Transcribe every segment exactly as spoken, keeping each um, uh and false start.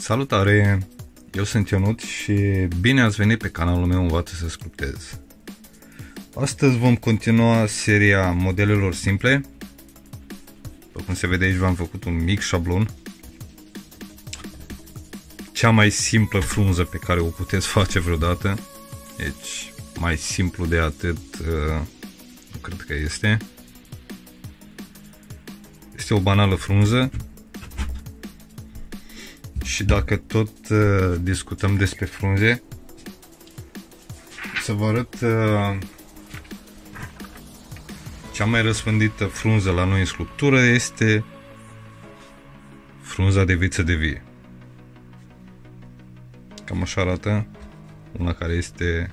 Salutare! Eu sunt Ionut și bine ați venit pe canalul meu Învață să sculptez. Astăzi vom continua seria modelelor simple. După cum se vede aici, v-am făcut un mic șablon. Cea mai simplă frunză pe care o puteți face vreodată. Deci, mai simplu de atât, nu cred că este. Este o banală frunză. Și dacă tot uh, discutăm despre frunze, să vă arăt uh, cea mai răspândită frunză la noi în sculptură este frunza de viță de vie. Cam așa arată, una care este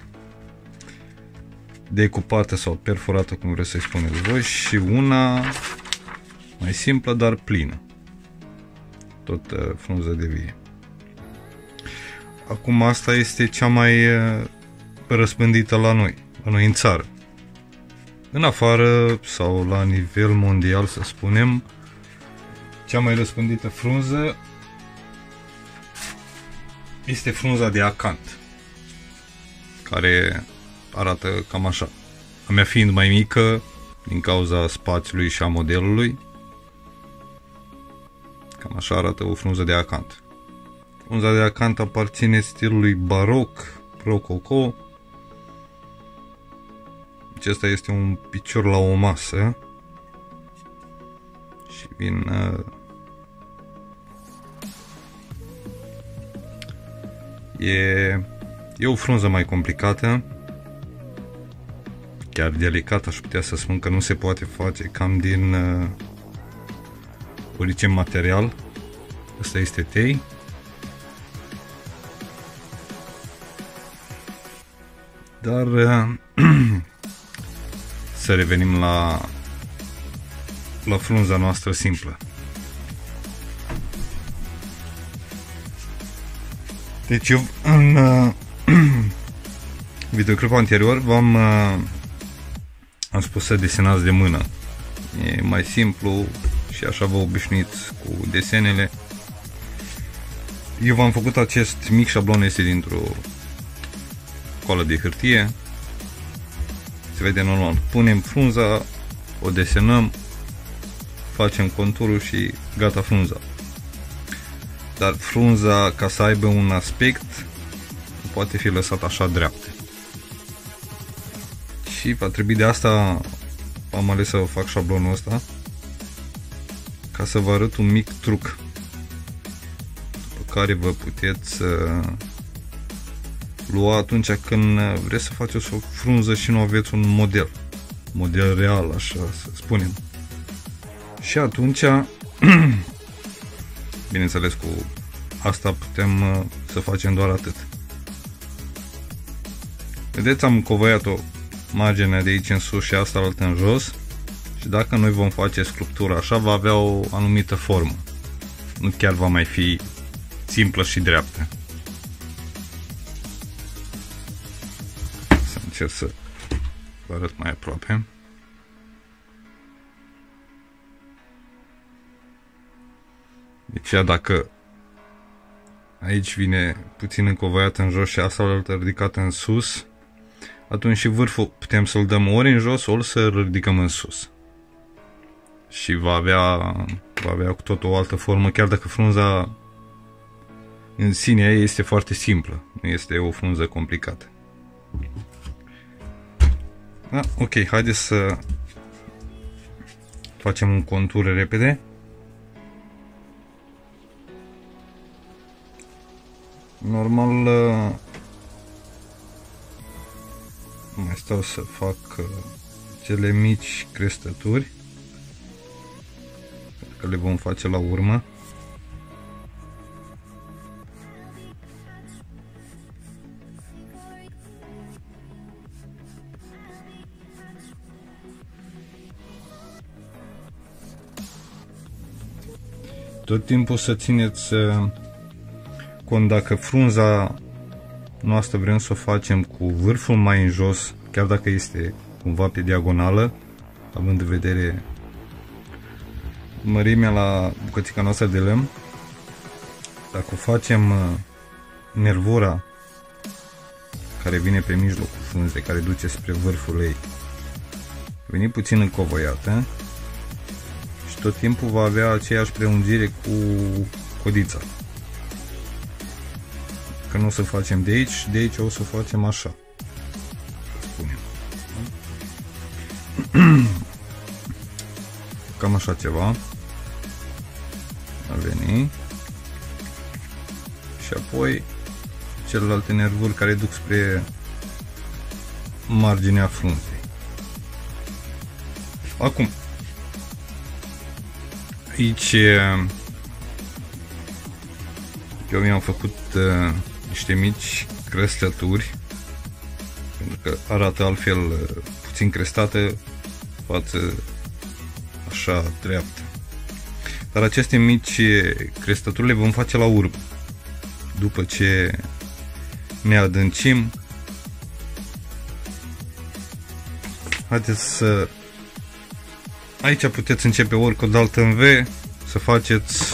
decupată sau perforată, cum vreți să-i spuneți voi, și una mai simplă, dar plină. Tot uh, frunză de vie. Acum asta este cea mai uh, răspândită la noi, la noi în țară. În afară sau la nivel mondial, să spunem, cea mai răspândită frunză este frunza de acant, care arată cam așa. A mea fiind mai mică, din cauza spațiului și a modelului, cam așa arată o frunză de acant. Frunza de acant aparține stilului baroc, rococo. Acesta este un picior la o masă. Și vin... E, e o frunză mai complicată. Chiar delicată, aș putea să spun că nu se poate face cam din... oricin material. Asta este tei. Dar să revenim la la frunza noastră simplă. Deci eu în uh, videoclipul anterior v-am uh, am spus să desenați de mână. E mai simplu și așa vă obișnuiți cu desenele. Eu v-am făcut acest mic șablon, este dintr-o coală de hârtie. Se vede normal. Punem frunza, o desenăm, facem conturul și gata frunza. Dar frunza, ca să aibă un aspect, nu poate fi lăsată așa dreaptă. Și va trebui, de asta am ales să fac șablonul ăsta, ca să vă arăt un mic truc pe care vă puteți uh, lua atunci când vreți să faceți o frunză și nu aveți un model model real, așa să spunem. Și atunci bineînțeles, cu asta putem uh, să facem doar atât. Vedeți, am covăiat-o marginea de aici în sus și asta altă în jos. Și dacă noi vom face sculptura așa, va avea o anumită formă. Nu chiar va mai fi simplă și dreaptă. Să încerc să vă arăt mai aproape. Deci, dacă aici vine puțin încovăiată în jos și asta altă ridicată în sus, atunci și vârful putem să-l dăm ori în jos, ori să-l ridicăm în sus. Și va avea, va avea cu tot o altă formă, chiar dacă frunza în sine este foarte simplă, nu este o frunză complicată. Da, ok, haideți să facem un contur repede. Normal, mai stau să fac cele mici crestături, că le vom face la urmă. Tot timpul să țineți cont, dacă frunza noastră vrem să o facem cu vârful mai în jos, chiar dacă este cumva pe diagonală, având în vedere mărimea la bucățica noastră de lemn, dacă o facem nervura care vine pe mijlocul frunzei, care duce spre vârful ei, veni puțin încovăiată și tot timpul va avea aceeași preungire cu codița. Că nu o să facem de aici, de aici o să facem așa, să spunem. Cam așa ceva a veni. Și apoi celelalte nervuri care duc spre marginea frunzei. Acum, aici eu mi-am făcut uh, niște mici crestături, pentru că arată altfel uh, puțin crestată față așa dreaptă. Dar aceste mici crestături le vom face la urmă. După ce ne adâncim, haideți să... Aici puteți începe ori cu o daltă în V, să faceți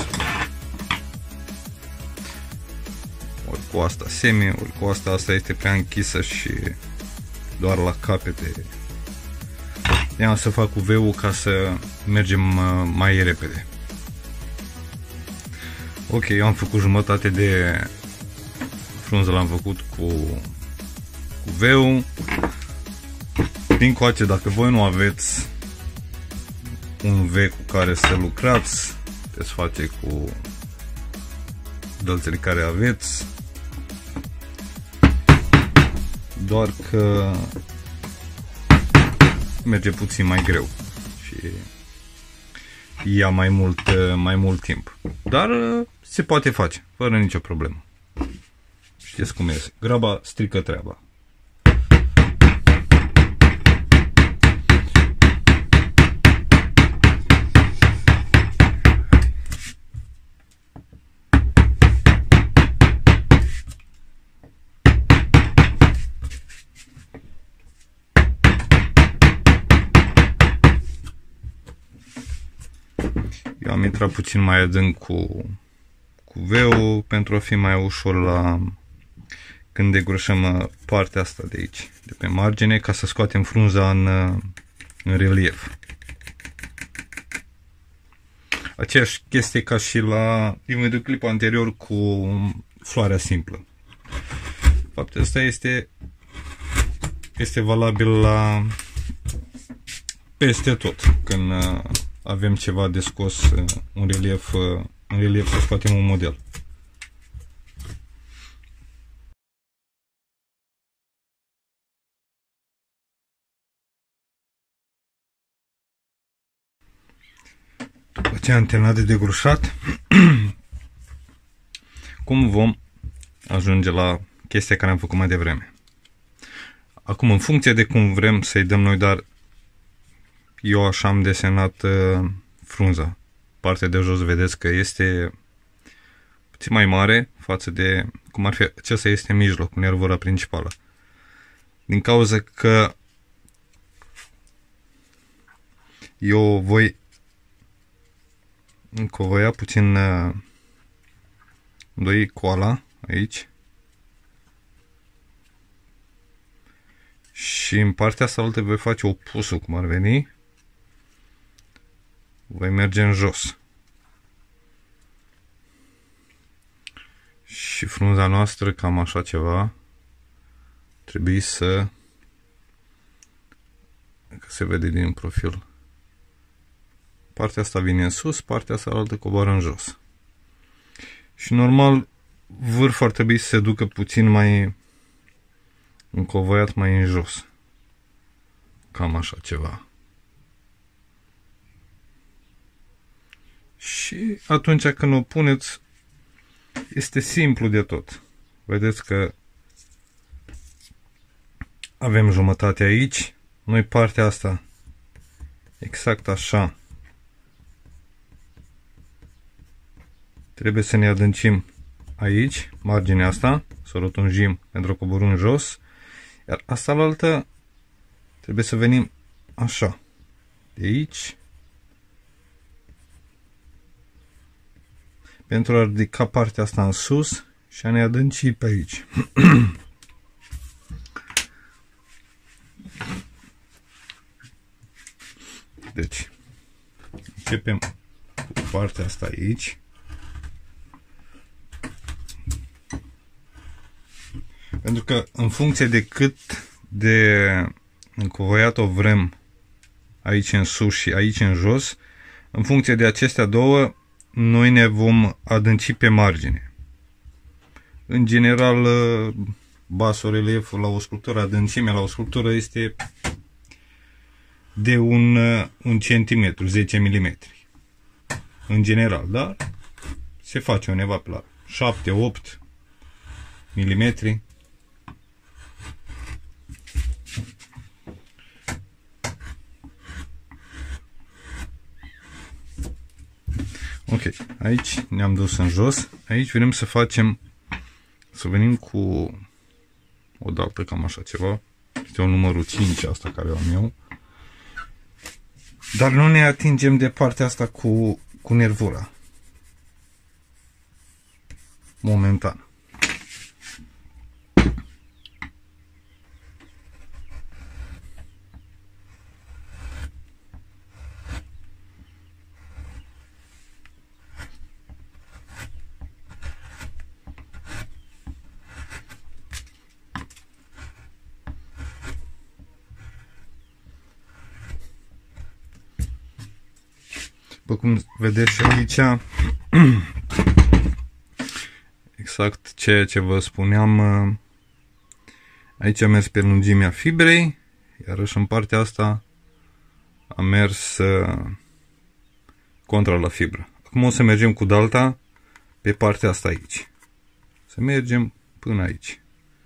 ori cu asta semi, ori cu asta, asta este prea închisă și doar la capete. I-am să fac cu V-ul ca să mergem mai repede. Ok, eu am făcut jumătate de frunză, l-am făcut cu, cu V-ul. Din coace, dacă voi nu aveți un V cu care să lucrați, puteți face cu dălțele care aveți, doar că merge puțin mai greu și ia mai mult, mai mult timp, dar se poate face fără nicio problemă. Știți cum este, graba strică treaba. Eu am intrat puțin mai adânc cu, cu V-ul pentru a fi mai ușor la când degrușăm partea asta de aici, de pe margine, ca să scoatem frunza în, în relief. Aceeași chestie ca și la din videoclipul anterior cu floarea simplă. Faptul ăsta este, este valabil la peste tot. Când avem ceva de scos în relief, în relief să scoatem un model. După ce am terminat de degrușat, cum vom ajunge la chestia care am făcut mai devreme. Acum, în funcție de cum vrem să-i dăm noi, dar eu așa am desenat uh, frunza. Partea de jos vedeți că este puțin mai mare față de cum ar fi acesta, este în mijloc, nervura principală. Din cauza că eu voi încovăia puțin uh, doi coala aici și în partea asta altă voi face opusul, cum ar veni. Voi merge în jos. Și frunza noastră, cam așa ceva, trebuie să, că se vede din profil, partea asta vine în sus, partea asta altă coboară în jos. Și normal vârful ar trebui să se ducă puțin mai încovăiat mai în jos. Cam așa ceva. Și atunci când o puneți, este simplu de tot. Vedeți că avem jumătate aici. Noi partea asta exact așa trebuie să ne adâncim aici, marginea asta, să o rotunjim pentru a coborî în jos, iar asta la altă trebuie să venim așa, de aici, pentru a ridica partea asta în sus și a ne adânci pe aici. Deci, începem cu partea asta aici. Pentru că în funcție de cât de încovoiat o vrem aici în sus și aici în jos, în funcție de acestea două, noi ne vom adânci pe margine. În general, basorelieful la o sculptură, adâncimea la o sculptură este de un, un centimetru, zece milimetri. În general, dar se face undeva pe la șapte opt milimetri. Ok, aici ne-am dus în jos. Aici vrem să facem, să venim cu o daltă cam așa ceva. Este un numărul cinci asta care o am eu. Dar nu ne atingem de partea asta cu, cu nervura. Momentan. După cum vedeți și aici, exact ceea ce vă spuneam, aici am mers pe lungimea fibrei, iarăși în partea asta am mers contra la fibră. Acum o să mergem cu dalta pe partea asta aici. Să mergem până aici.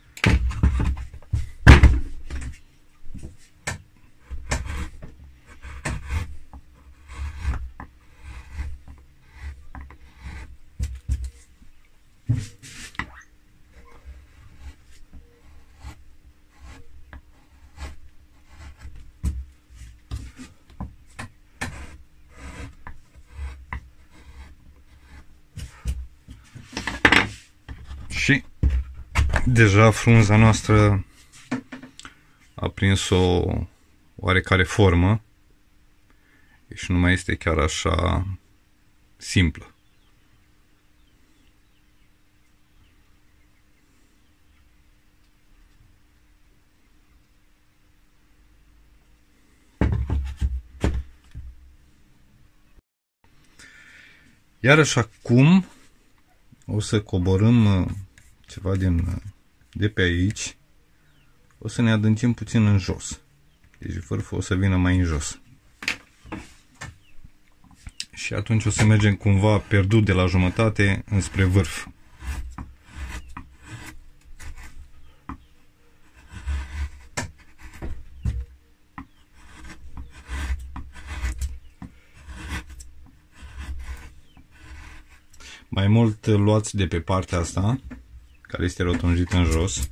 Și deja frunza noastră a prins o oarecare formă și nu mai este chiar așa simplă. Iarăși acum o să coborâm ceva din, de pe aici. O să ne adâncim puțin în jos. Deci vârful o să vină mai în jos. Și atunci o să mergem cumva pierdut de la jumătate înspre vârf. Mai mult luați de pe partea asta, care este rotunjită în jos.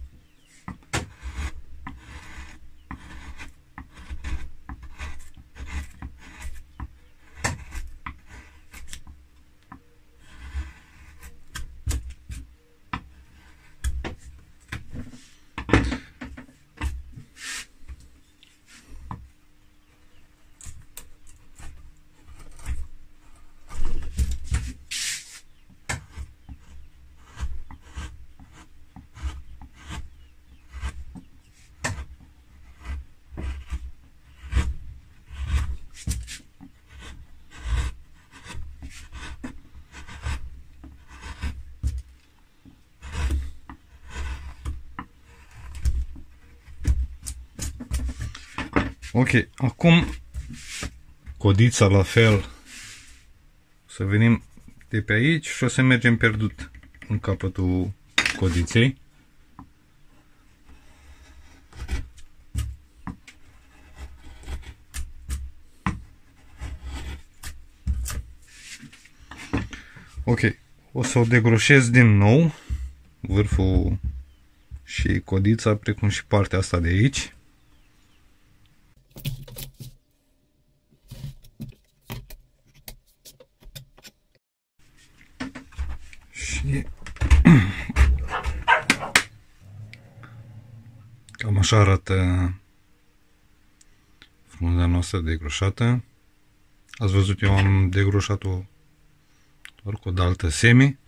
Ok, acum codița la fel. Să venim de pe aici și o să mergem pierdut în capătul codiței. Ok, o să o degroșez din nou, vârful și codița, precum și partea asta de aici. Și cam așa arată frunza noastră degroșată. Ați văzut, eu am degroșat-o doar cu o daltă semi.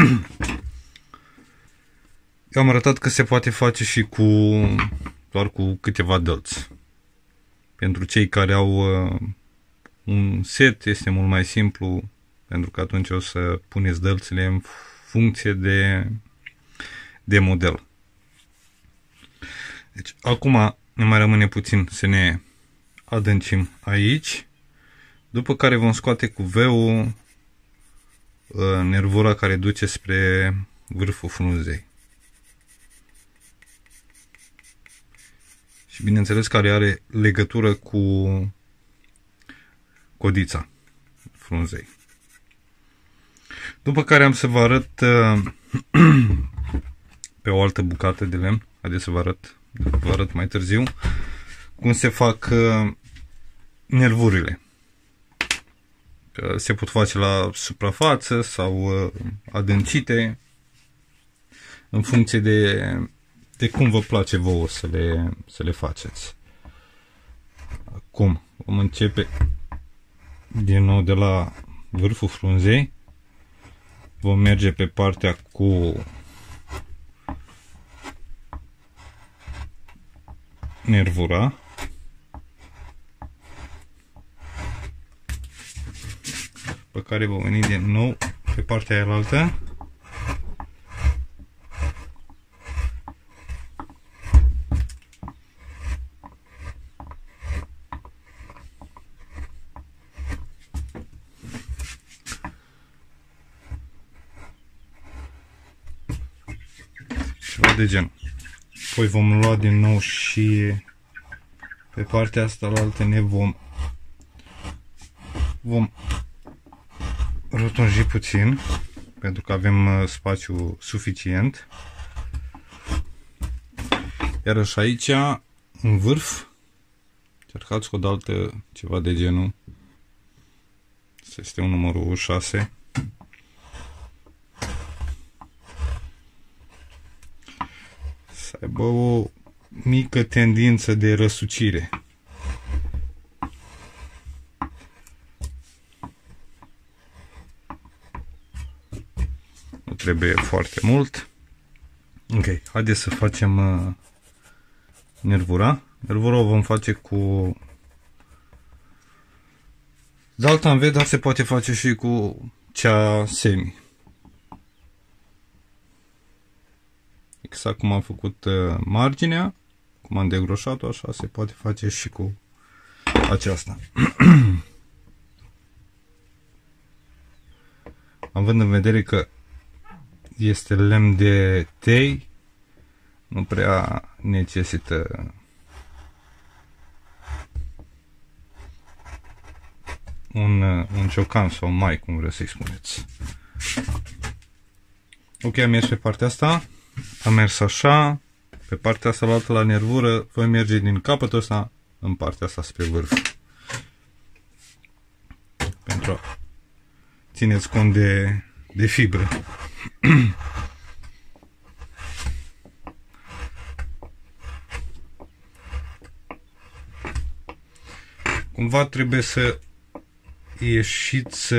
Eu am arătat că se poate face și cu doar cu câteva dălți. Pentru cei care au uh, un set este mult mai simplu, pentru că atunci o să puneți dălțile în funcție de, de model. Deci acum ne mai rămâne puțin să ne adâncim aici, după care vom scoate cu V-ul uh, nervura care duce spre vârful frunzei. Și bineînțeles care are legătură cu codița frunzei. După care am să vă arăt uh, pe o altă bucată de lemn. Haideți să vă arăt, vă arăt mai târziu cum se fac uh, nervurile. Că se pot face la suprafață sau uh, adâncite în funcție de, de cum vă place vouă să le, să le faceți. Acum vom începe din nou de la vârful frunzei. Vom merge pe partea cu nervura. Pe care vom veni din nou pe partea aia. Ceva de gen. Apoi vom lua din nou și pe partea asta la altă ne vom vom rotunji puțin, pentru că avem spațiu suficient. Iar și aici, în vârf, încercați cu o daltă ceva de genul. Asta este un numărul șase. Să aibă o mică tendință de răsucire. Nu trebuie foarte mult. Ok, haideți să facem uh, nervura. Nervura o vom face cu dalta în V, dar se poate face și cu cea semi. Exact cum am făcut uh, marginea, cum am degroșat-o, așa se poate face și cu aceasta. Având în vedere că este lemn de tei, nu prea necesită un, un ciocan sau mai, cum vreți să-i spuneți. Ok, am mers pe partea asta, am mers așa, pe partea asta la altă la nervură, voi merge din capătul ăsta în partea asta spre vârf. Pentru a țineți cont de, de fibră. Cumva trebuie să ieșiți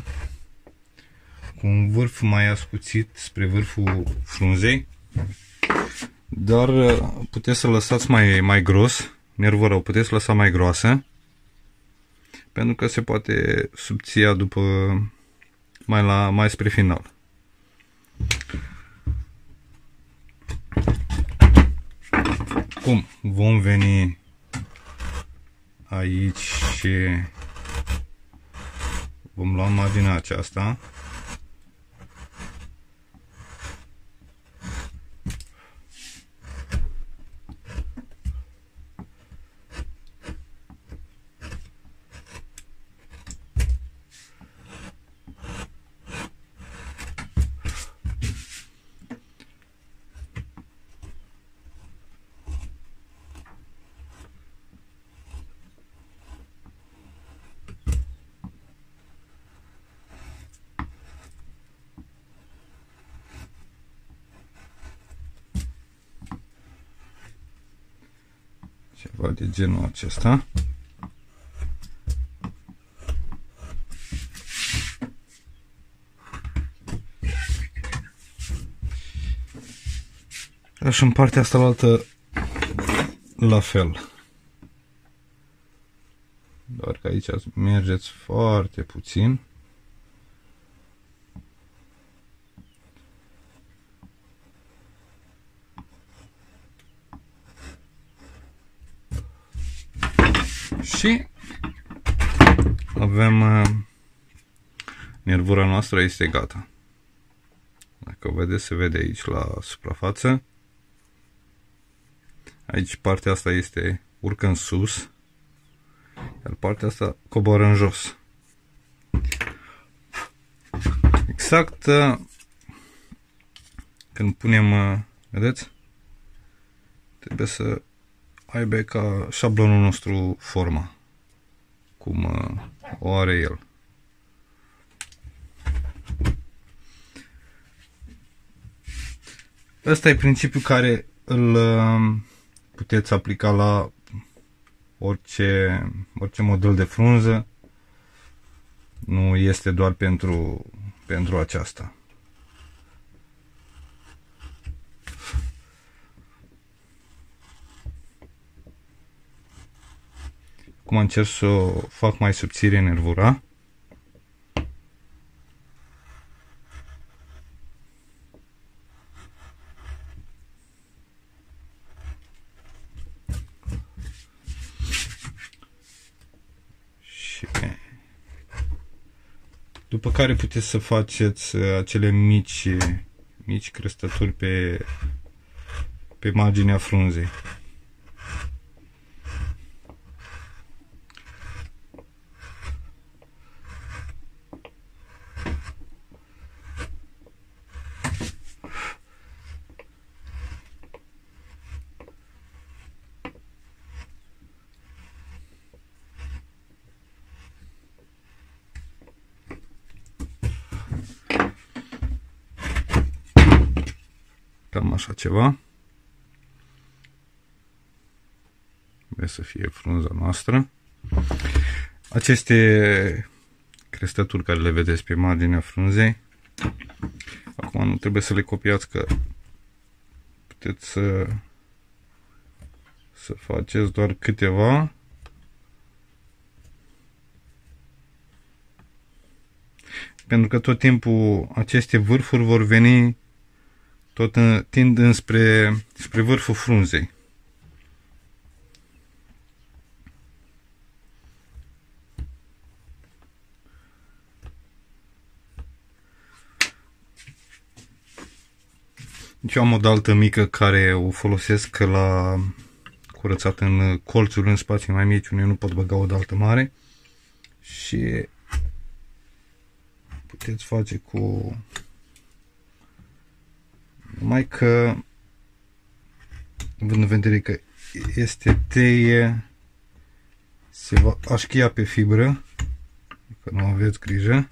cu un vârf mai ascuțit spre vârful frunzei, dar puteți să lăsați mai, mai gros, nervura o puteți lăsa mai groasă, pentru că se poate subția după mai, la, mai spre final. Cum vom veni aici și vom lua marginea aceasta. ceva de genul acesta. Și în partea asta la altă la fel. Doar că aici mergeți foarte puțin. Și avem nervura noastră este gata. Dacă vedeți, se vede aici la suprafață. Aici partea asta este urcă în sus, iar partea asta coboară în jos. Exact când punem, vedeți? Trebuie să aibă ca șablonul nostru forma, cum o are el. Ăsta e principiul care îl puteți aplica la orice, orice model de frunză. Nu este doar pentru, pentru aceasta. Acum încerc să o fac mai subțire nervura. Și după care puteți să faceți acele mici, mici crestături pe, pe marginea frunzei. Cam așa ceva. Trebuie să fie frunza noastră. Aceste crestături care le vedeți pe marginea frunzei, acum nu trebuie să le copiați, că puteți să, să faceți doar câteva. Pentru că tot timpul aceste vârfuri vor veni tot tind înspre spre vârful frunzei. Eu am o daltă mică care o folosesc la curățat în colțuri, în spații mai mici, unde nu pot băga o daltă mare, și puteți face cu... Numai că, având în vedere că este teie, se va așchia pe fibră, că nu aveți grijă.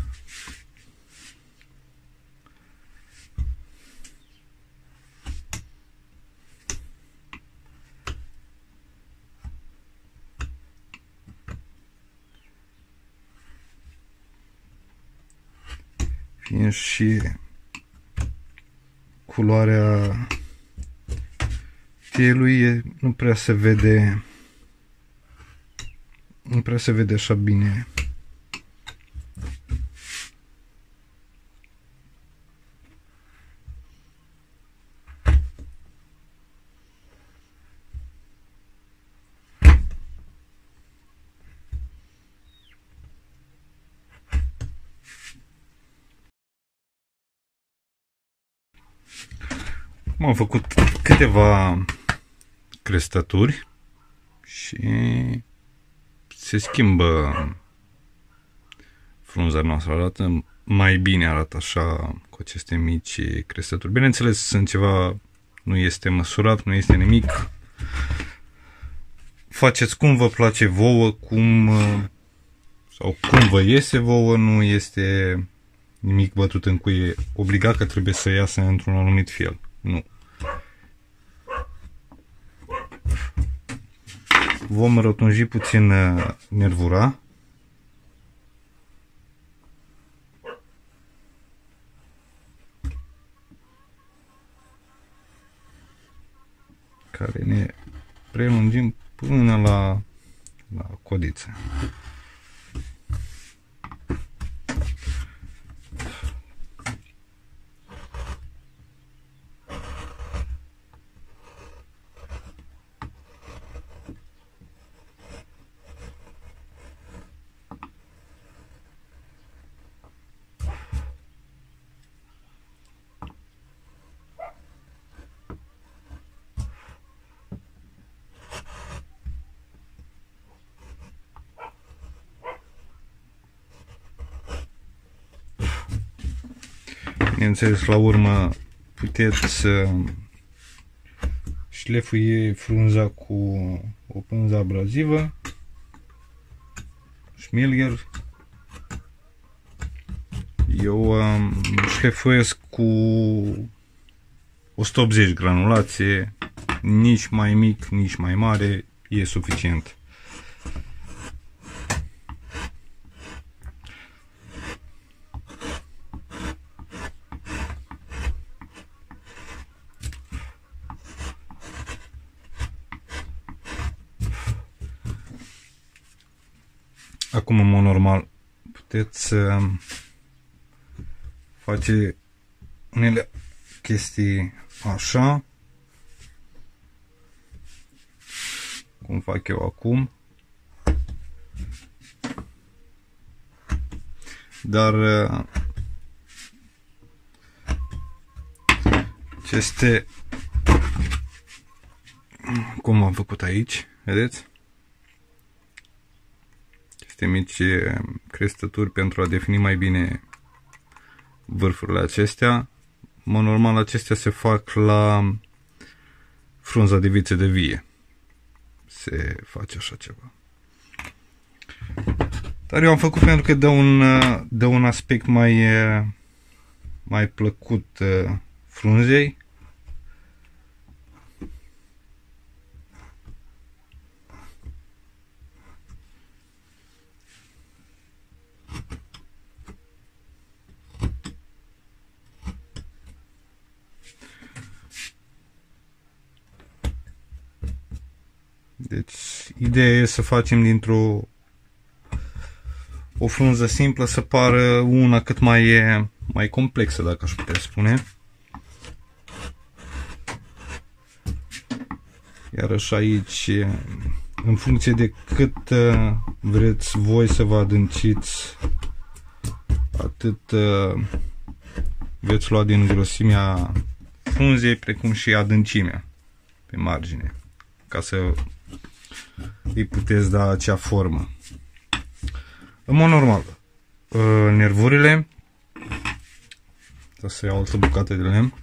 Fiind și culoarea teiului, nu prea se vede, nu prea se vede așa bine. Am făcut câteva crestături și se schimbă frunza noastră, arată mai bine, arată așa cu aceste mici crestături. Bineînțeles, sunt ceva, nu este măsurat, nu este nimic. Faceți cum vă place vouă, cum sau cum vă iese vouă, nu este nimic bătut în cuie, obligat că trebuie să iasă într-un anumit fel. Nu. vom rotunji puțin nervura. Care ne prelungim până la, la codiță. Bineînțeles, la urmă puteți șlefui frunza cu o pânză abrazivă, șmilger. Eu șlefuiesc cu o sută optzeci granulație, nici mai mic, nici mai mare, e suficient. Acum, în mod normal, puteți face unele chestii așa, cum fac eu acum, dar ce este, cum am făcut aici, vedeți? Aceste mici crestături pentru a defini mai bine vârfurile acestea. Mă normal, acestea se fac la frunza de viță de vie. Se face așa ceva. Dar eu am făcut pentru că dă un, dă un aspect mai, mai plăcut frunzei. Deci, ideea e să facem dintr-o o frunză simplă să pară una cât mai, mai complexă, dacă aș putea spune. Iarăși aici, în funcție de cât vreți voi să vă adânciți, atât veți lua din grosimea frunzei, precum și adâncimea pe margine, ca să îi puteți da acea formă. În mod normal, nervurile, să iau altă bucată de lemn,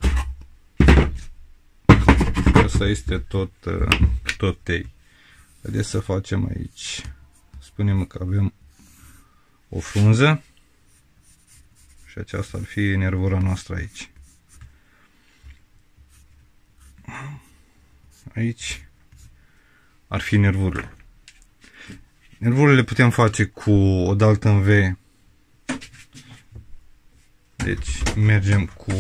asta este tot, tot tei. Haideți să facem aici, spunem că avem o frunză și aceasta ar fi nervura noastră aici. Aici ar fi nervurile. Nervurile le putem face cu o daltă în V. Deci mergem cu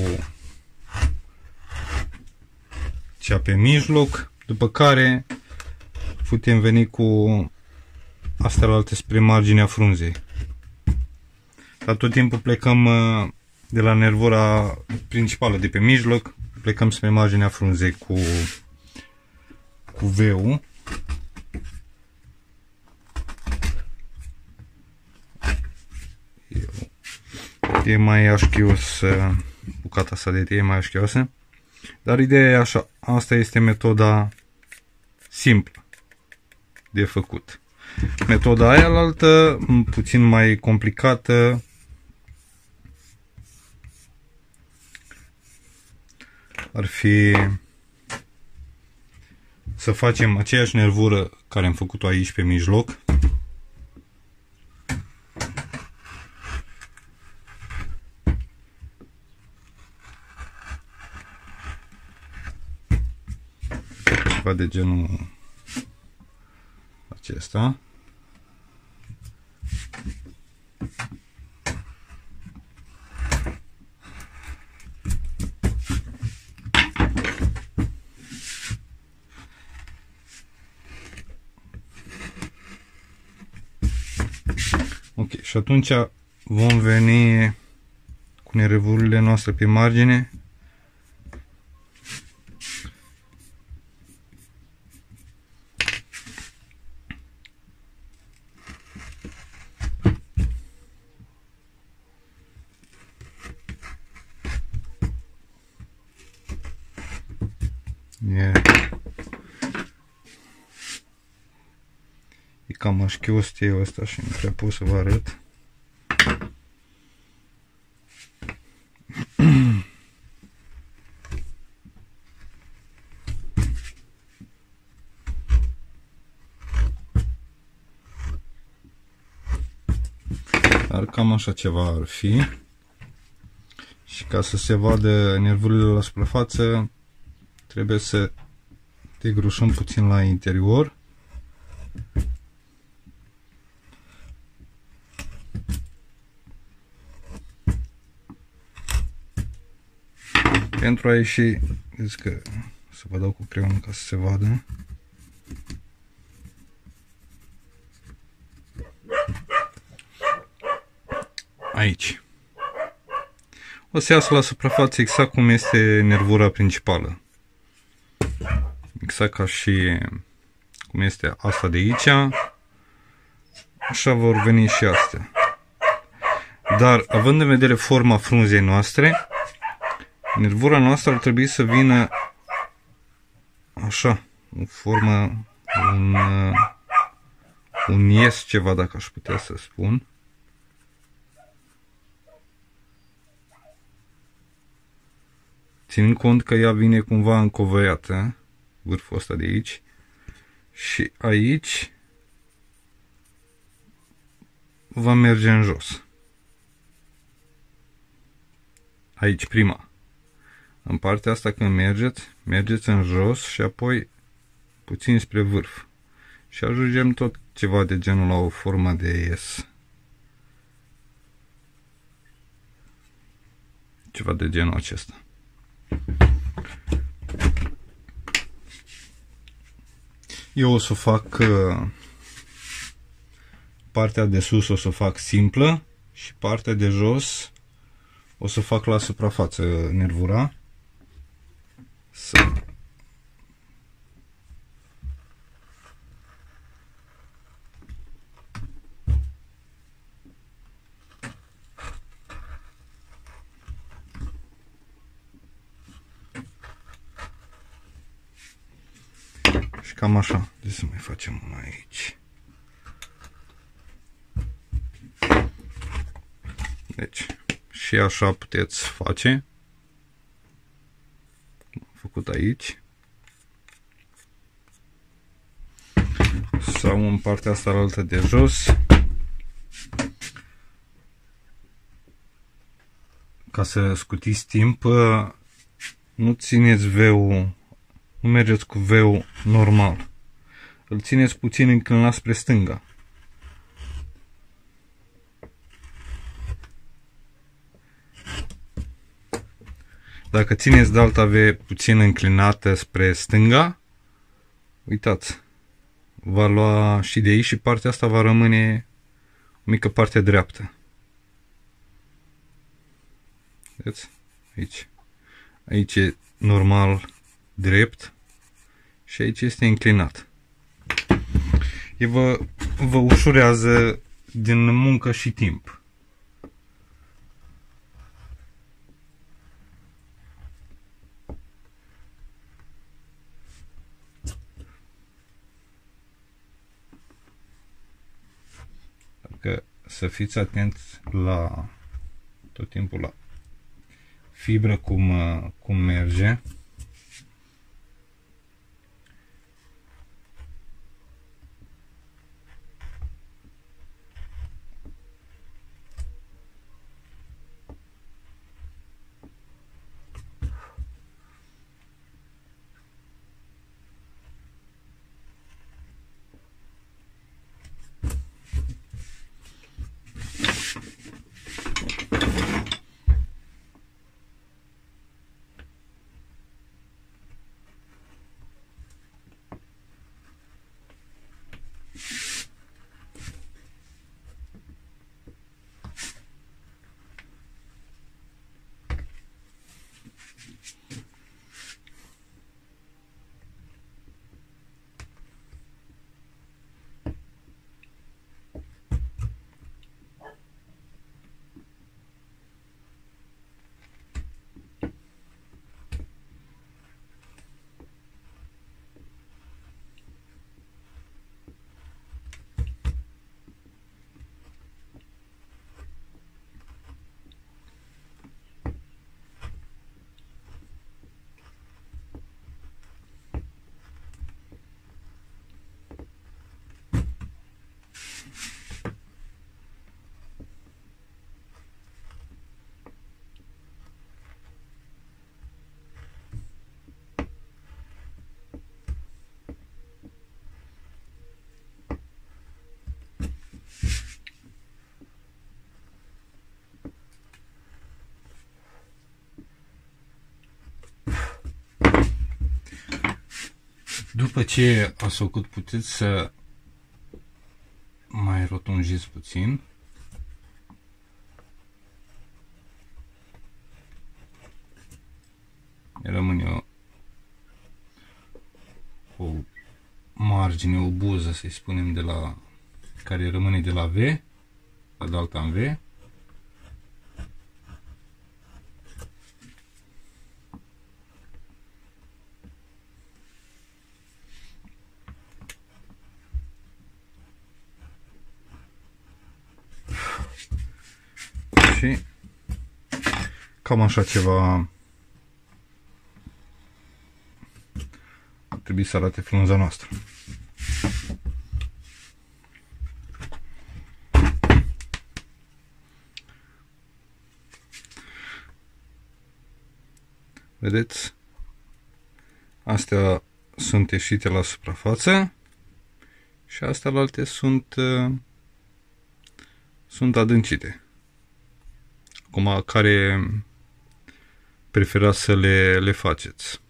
cea pe mijloc, după care putem veni cu astea la alte spre marginea frunzei. Dar tot timpul plecăm de la nervura principală de pe mijloc, plecăm spre marginea frunzei cu, cu V-ul. E mai așchios, bucata asta de tei e mai așchioasă, dar ideea e așa, asta este metoda simplă de făcut. Metoda aia altă, puțin mai complicată, ar fi să facem aceeași nervură care am făcut-o aici pe mijloc. Ceva de genul acesta. Ok, și atunci vom veni cu nervurile noastre pe margine. E, e cam mașchiostie ăsta și nu prea pot să vă arăt. Dar cam așa ceva ar fi. Și ca să se vadă nervurile la suprafață, trebuie să degrușăm puțin la interior. Pentru a ieși, zic că să vă dau cu creionul ca să se vadă. Aici. O să iasă la suprafață exact cum este nervura principală. Exact ca și cum este asta de aici. Așa vor veni și astea. Dar, având în vedere forma frunzei noastre, nervura noastră ar trebui să vină așa, în formă, un, un ies ceva, dacă aș putea să spun. Ținând cont că ea vine cumva încovăiată, vârful ăsta de aici, și aici va merge în jos. Aici prima. În partea asta când mergeți, mergeți în jos și apoi puțin spre vârf. Și ajungem tot ceva de genul la o formă de S. Ceva de genul acesta. Eu o să fac uh, partea de sus o să fac simplă și partea de jos o să fac la suprafață nervura. Să și cam așa. Deci să mai facem una aici. Deci și așa puteți face. Am făcut aici. Sau în partea asta altă de jos. Ca să scutiți timp, nu țineți V-ul, nu mergeți cu V-ul normal. Îl țineți puțin înclinat spre stânga. Dacă țineți delta V puțin înclinată spre stânga, uitați, va lua și de aici și partea asta va rămâne o mică parte dreaptă. Vedeți? Aici. Aici e normal drept și aici este înclinat. E vă, vă ușurează din muncă și timp. Că să fiți atenți la tot timpul la fibră cum, cum merge. După ce ați făcut, puteți să mai rotunjiți puțin. Rămâne o, o margine, o buză, să-i spunem, de la, care rămâne de la V, la de alta în V. Și cam așa ceva ar trebui să arate frunza noastră. Vedeți? Astea sunt ieșite la suprafață și astea alte sunt sunt adâncite. Acum, care preferați să le, le faceți?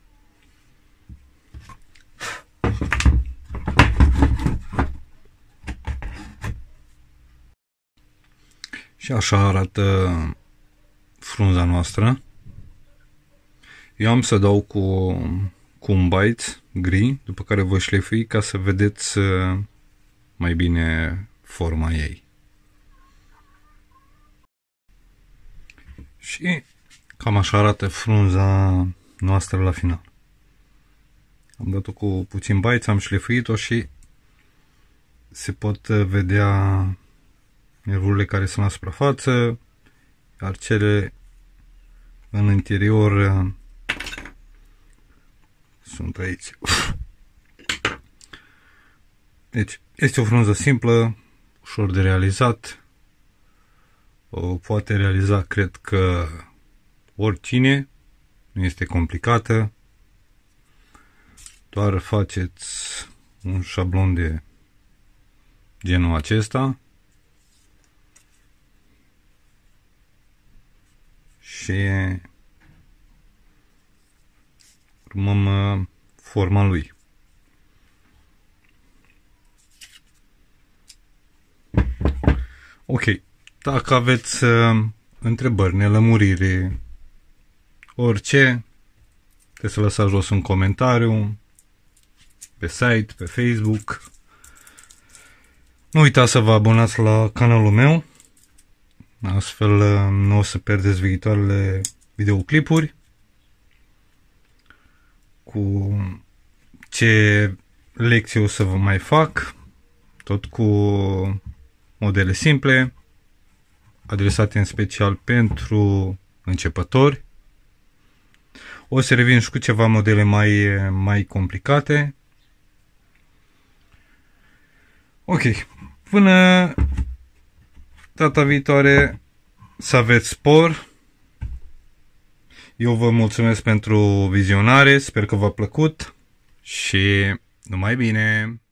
Și așa arată frunza noastră. Eu am să dau cu, cu un bait gri, după care voi șlefui ca să vedeți mai bine forma ei. Și cam așa arată frunza noastră la final. Am dat-o cu puțin bait, am șlefuit-o și se pot vedea nervurile care sunt la suprafață, iar cele în interior sunt aici. Deci, este o frunză simplă, ușor de realizat. O poate realiza, cred că, oricine. Nu este complicată. Doar faceți un șablon de genul acesta și urmăm forma lui. Ok. Dacă aveți uh, întrebări, nelămuriri, orice, trebuie să lăsați jos un comentariu pe site, pe Facebook. Nu uitați să vă abonați la canalul meu, astfel uh, nu o să pierdeți viitoarele videoclipuri cu ce lecții o să vă mai fac, tot cu modele simple, adresate în special pentru începători. O să revin și cu ceva modele mai, mai complicate. Ok. Până data viitoare, să aveți spor. Eu vă mulțumesc pentru vizionare. Sper că v-a plăcut și numai bine!